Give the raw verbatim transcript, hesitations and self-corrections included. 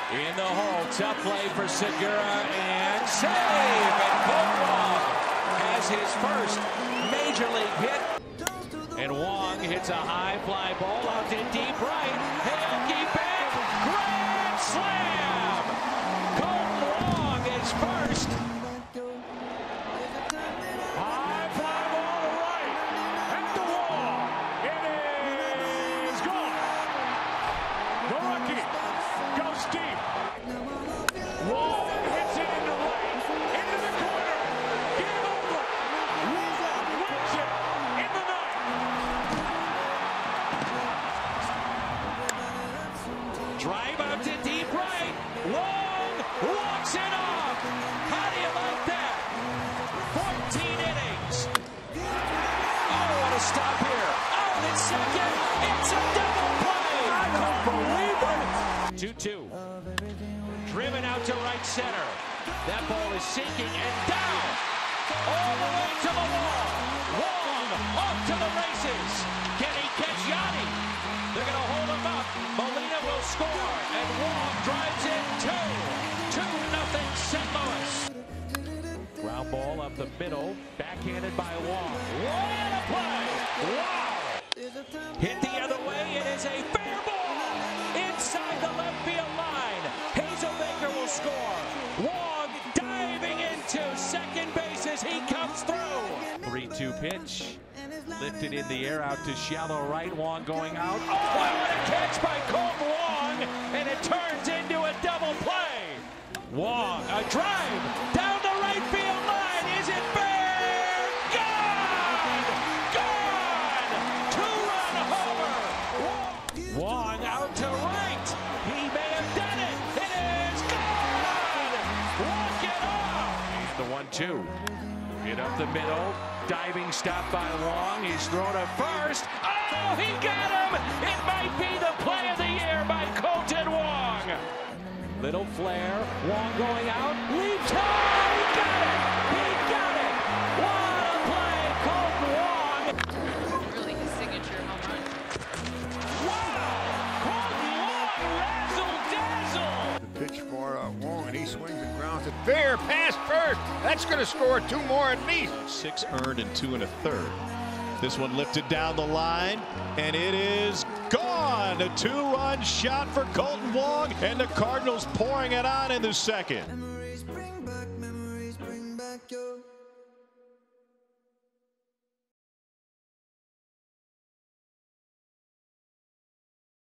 In the hole, tough play for Segura, and save! And Kolten Wong has his first major league hit. And Wong hits a high fly ball out to deep right. Hawkins back, grand slam! Kolten Wong is first. High fly ball to right, at the wall. It is gone. The rookie goes deep. Wong hits it into right, into the corner. Game over. Wong wins it in the ninth. Drive out to deep right. Wong walks it off. How do you like that? fourteen innings. Oh, what a stop here. Out at second. It's a double play. I don't believe it. two two. Driven out to right center. That ball is sinking and down. All the way to the wall. Wong off to the races. Can he catch Yanni? They're going to hold him up. Molina will score. And Wong drives in two. two nothing Saint Louis. Ground ball up the middle. Backhanded by Wong. What a play. Wow. Hit the other way. It is a fair ball. Inside the left field line. Hazelmaker will score. Wong diving into second base as he comes through. three two pitch. Lifted in the air out to shallow right. Wong going out. Oh, what a catch by Kolten Wong. And it turns into a double play. Wong, a drive down the right field line. Is it fair? Gone! Gone! Two-run homer. Wong out to right. He may have done it. It is gone! Walk it off. The one two. Hit up the middle. Diving stop by Wong. He's thrown to first. Oh, he got him! It might be the play of the year by Kolten Wong. Little flare. Wong going out. Leaps high. He got it! He got it! What a play, Kolten Wong! Really his signature home run. Wow! Kolten Wong razzle-dazzle! The pitch for uh, Wong, and he swings and grounds it fair past first. That's going to score two more at least. Six earned and two and a third. This one lifted down the line, and it is gone. A two-run shot for Kolten Wong, and the Cardinals pouring it on in the second.